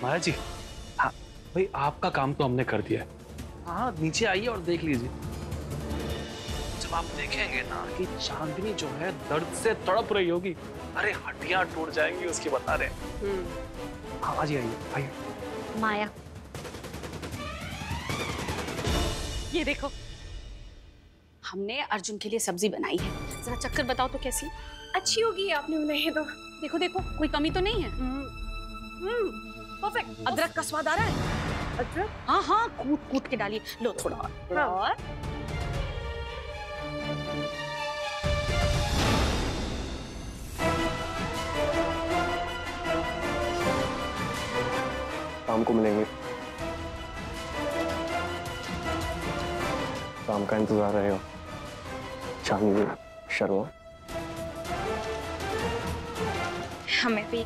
माया जी, हाँ भाई आपका काम तो हमने कर दिया है। हाँ नीचे आइए और देख लीजिए। जब आप देखेंगे ना कि चांदनी जो है दर्द से तड़प रही होगी, अरे हड्डियां टूट जाएंगी उसकी, बता रहे। हाँ आइए आइए आइए। माया, ये देखो हमने अर्जुन के लिए सब्जी बनाई है, जरा चक्कर बताओ तो कैसी अच्छी होगी, आपने बनाई तो। देखो देखो कोई कमी तो नहीं है। परफेक्ट। अदरक का स्वाद आ रहा है? अदरक? हाँ हाँ, कूट कूट के डालिए। लो थोड़ा और। और शाम को मिलेंगे। शाम का इंतजार रहेगा। चांदनी शर्मा। हमें भी।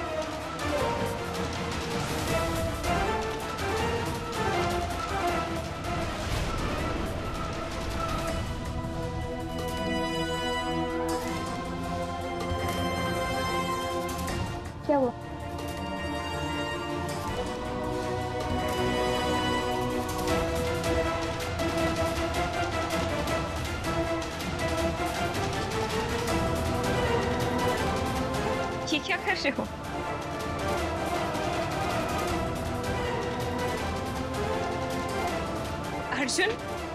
क्या हुआ? ये क्या कर रहे हो? अर्जुन?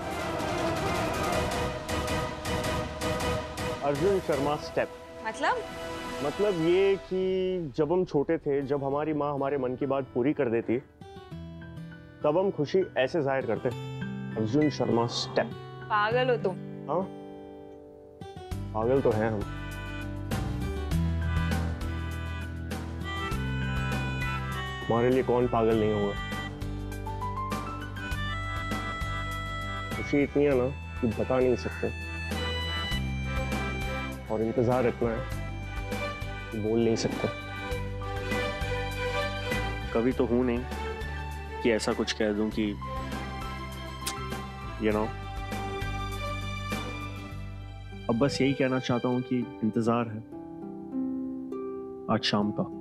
अर्जुन शर्मा स्टेप मतलब ये कि जब हम छोटे थे, जब हमारी माँ हमारे मन की बात पूरी कर देती, तब हम खुशी ऐसे जाहिर करते। अर्जुन शर्मा स्टेप। पागल हो तुम। हाँ पागल तो हैं हम। हमारे लिए कौन पागल नहीं होगा। खुशी इतनी है ना कि बता नहीं सकते, और इंतजार इतना है कि बोल नहीं सकते। कभी तो हूं नहीं कि ऐसा कुछ कह दूं कि अब बस यही कहना चाहता हूं कि इंतजार है आज शाम का।